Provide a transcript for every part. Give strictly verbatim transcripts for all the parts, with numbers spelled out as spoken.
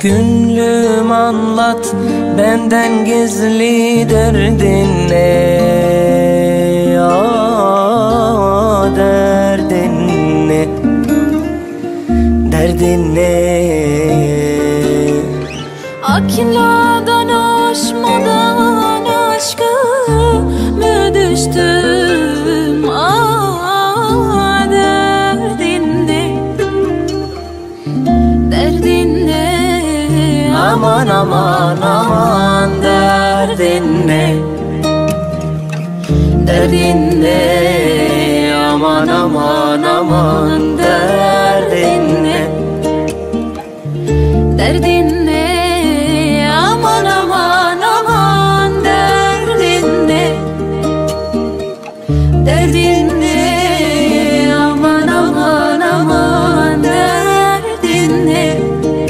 Gönlüm anlat, benden gizli derdin ne? Aa, derdin ne? Derdin ne? Akıllardan aşmadan aşka mı düştüm? Aa, derdin ne? Derdin ne? Aman aman aman derdin ne? Derdin ne? Aman aman aman derdin ne? Derdin ne? Aman aman aman derdin ne? Derdin ne? Aman aman aman derdin ne?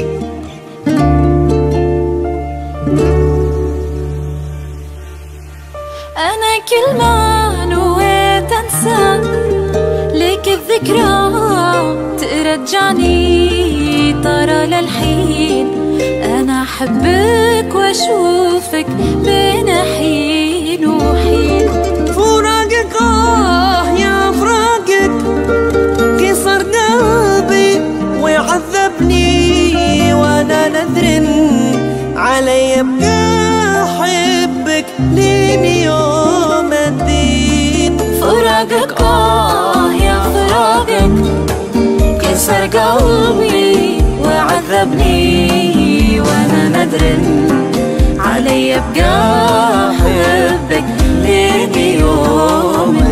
أنا كل ما نويت أنسى ليك الذكرى ترجعني ترى للحين أنا أحبك وأشوفك بين حين وحين. فراقك آه يا فراقك كسر قلبي ويعذبني وأنا نذر علي أبقى أحبك لين يوم الدين. فراقك آه يا فراقك كسر قلبي وعذبني وأنا ندر علي أبقى أحبك لين يوم